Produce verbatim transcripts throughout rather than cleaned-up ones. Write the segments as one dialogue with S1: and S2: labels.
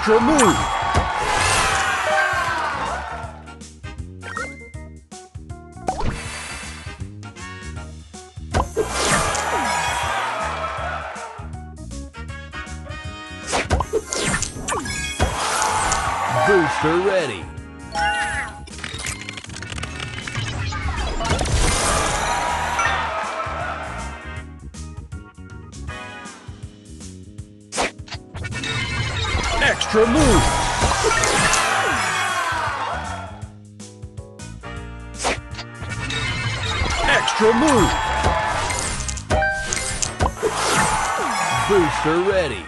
S1: Extra move! Booster ready. Extra move. Extra move. Booster ready.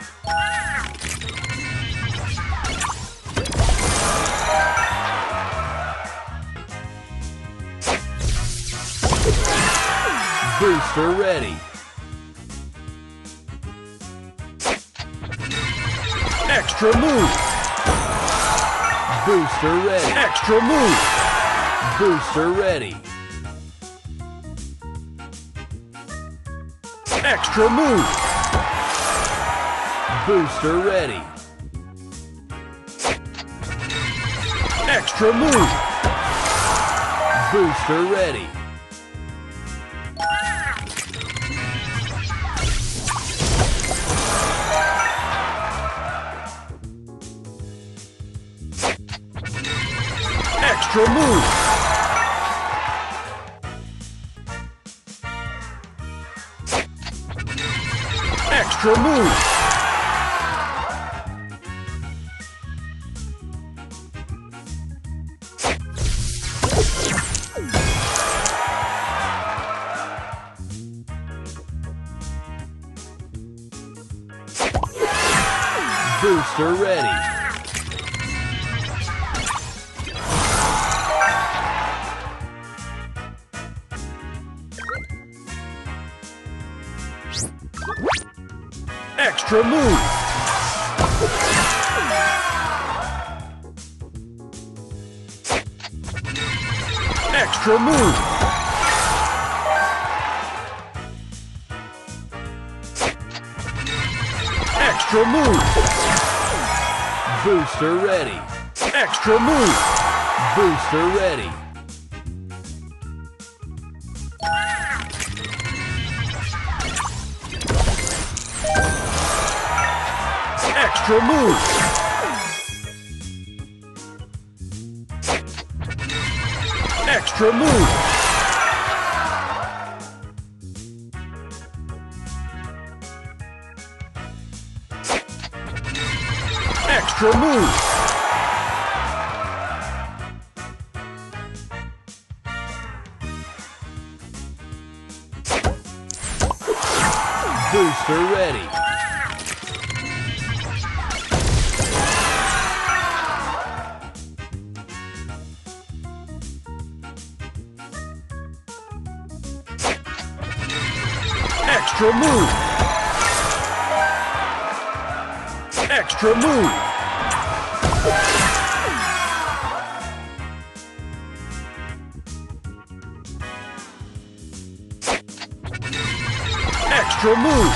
S1: Booster ready. Extra move. Booster ready. Extra move. Booster ready. Extra move. Booster ready. Extra move. Booster ready. Extra move. Extra move. Booster ready. Extra move. Extra move. Extra move. Booster ready. Extra move. Booster ready. Extra move. Extra move. Extra move. Booster ready. Extra move. Extra move. Extra move.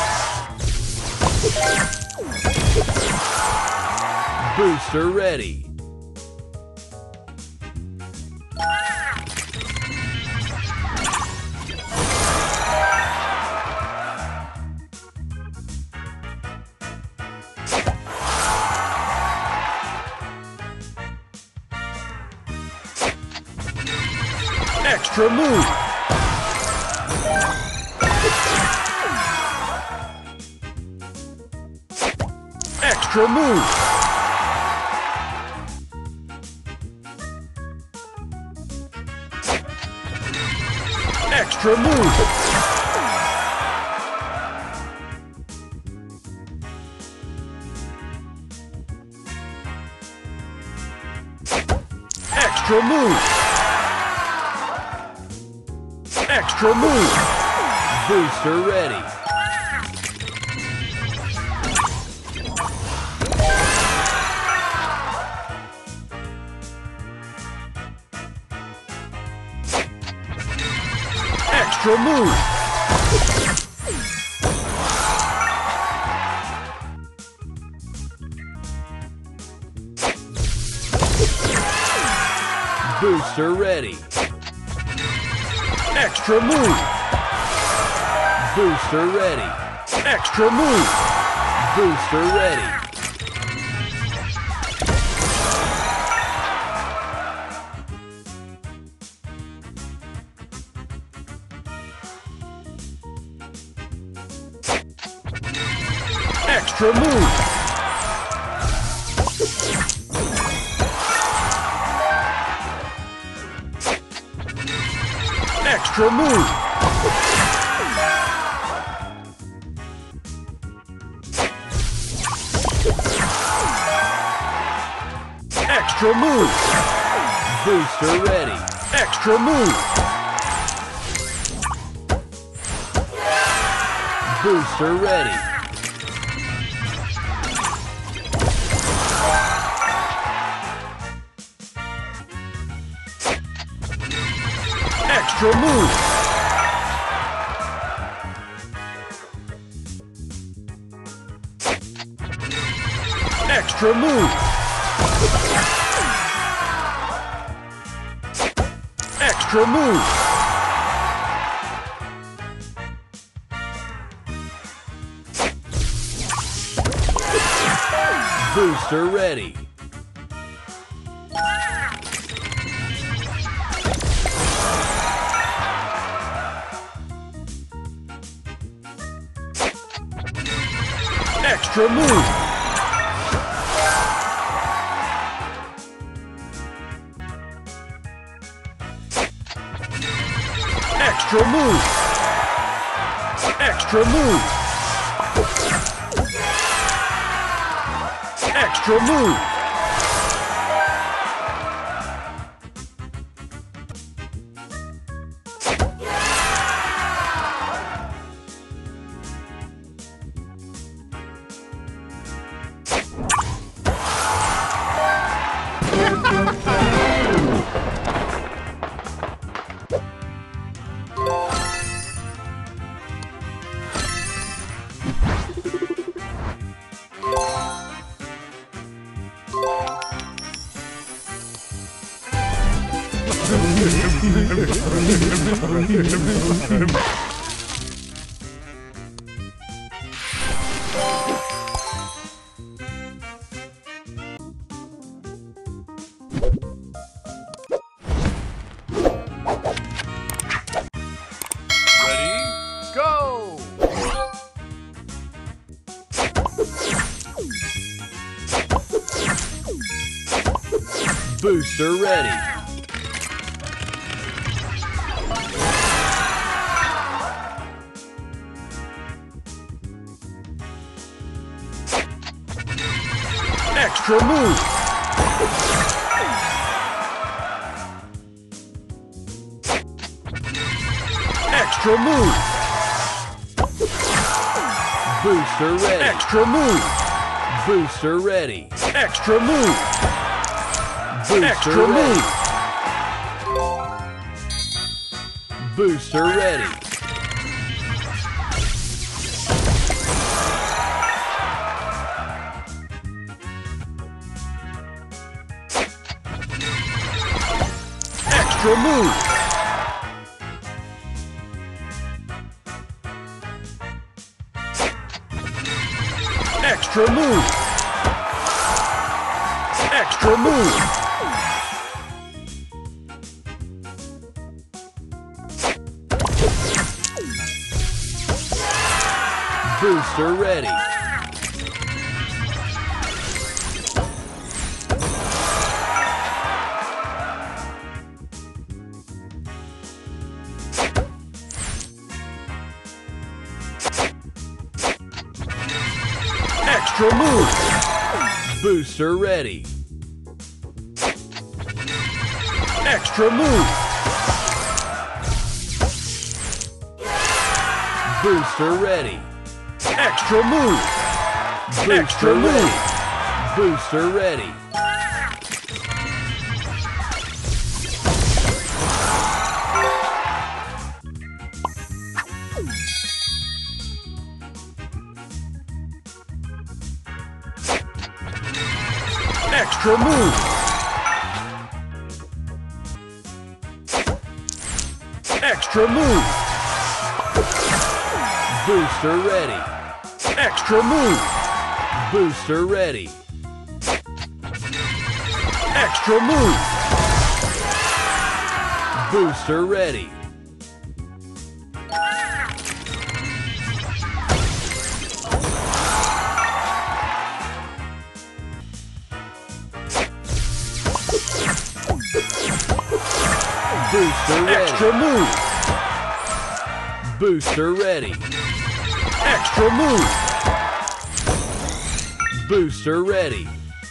S1: Booster ready. Extra move. Extra move. Extra move. Extra move. Extra move. Booster ready. Extra move. Booster ready. Extra move. Booster ready. Extra move. Booster ready. Extra move. Extra move. Extra move. Booster ready. Extra move. Booster ready. Extra move. Extra move. Extra move. Booster ready. Extra move. Extra move. Extra move. Extra move.
S2: Ready, go!
S1: Booster ready. Extra move. Extra move. Booster ready. Extra move. Booster ready. Extra move. Booster Extra ready. Move. Booster ready. Extra move. Extra move. Extra move. Booster ready. Extra move. Booster ready. Extra move. Booster ready. Extra move. Booster Extra ready. Move. Booster ready. Extra move. Extra move. Booster ready. Extra move. Booster ready. Extra move. Booster ready. Booster ready. Extra move. Booster ready. Extra move. Booster ready.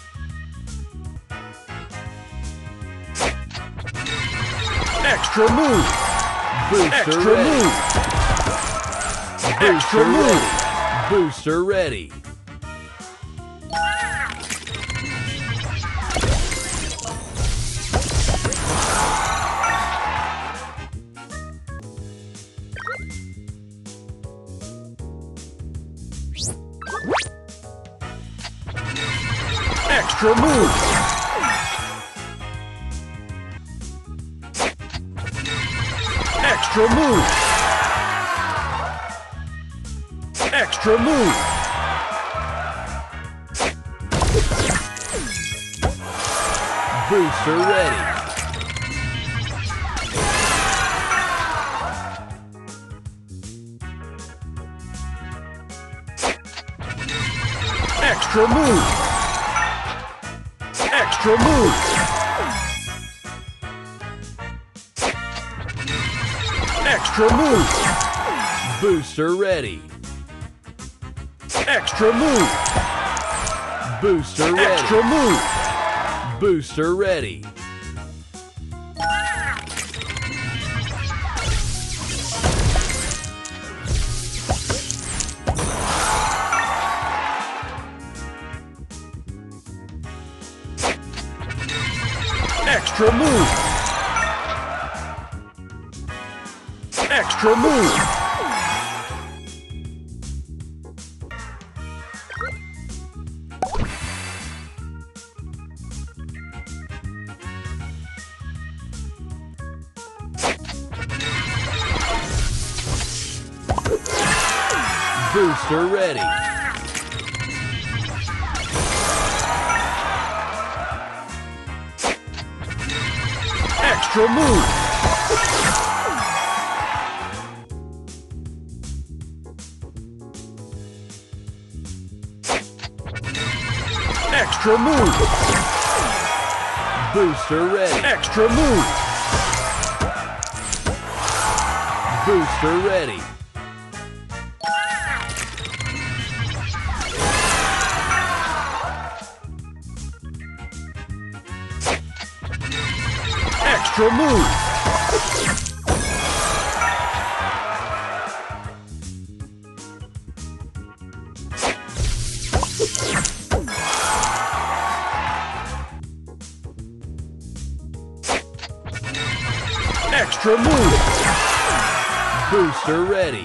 S1: Extra move. Booster Extra ready. Move. Extra move. Booster ready. Extra move. Extra move. Extra move. Booster ready. Extra move. Extra move. Extra move. Booster ready. Extra move. Booster ready. Extra move. Booster ready. Extra move. Extra move. Booster ready. Extra move. Extra move. Booster ready. Extra move. Booster ready. Extra move. Extra move. Booster ready.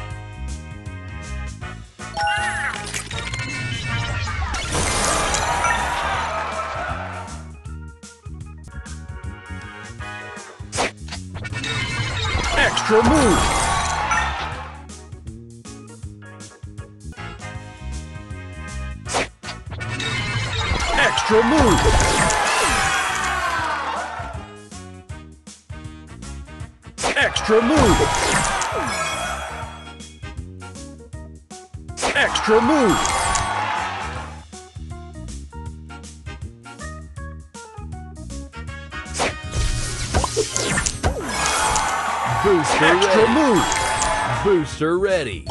S1: Extra move. Extra move. Extra move. Extra move. Booster Extra ready. Move. Booster ready.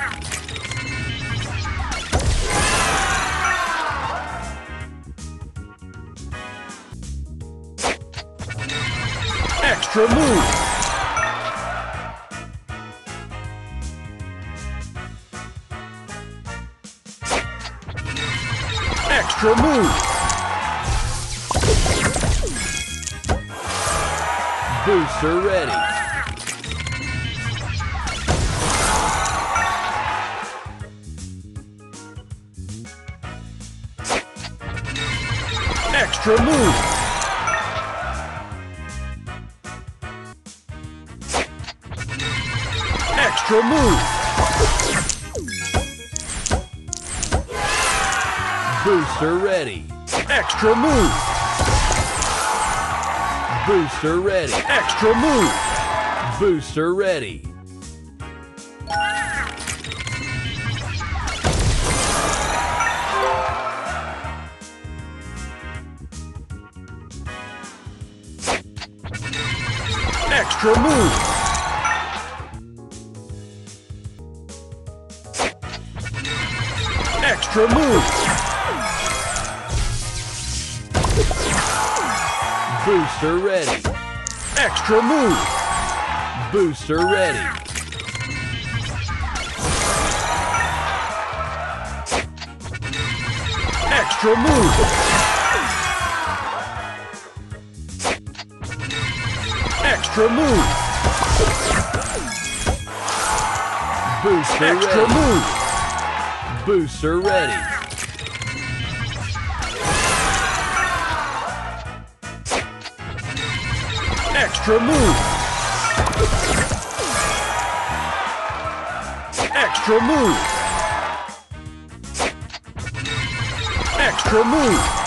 S1: Extra move. Extra move. Booster ready. Extra move. Extra move. Booster ready. Extra move. Booster ready. Extra move. Booster ready. Extra move. Extra move. Booster ready. Extra move. Booster ready. Extra move. Extra move. Booster Extra ready. move. Booster ready. Extra move. Extra move. Extra move.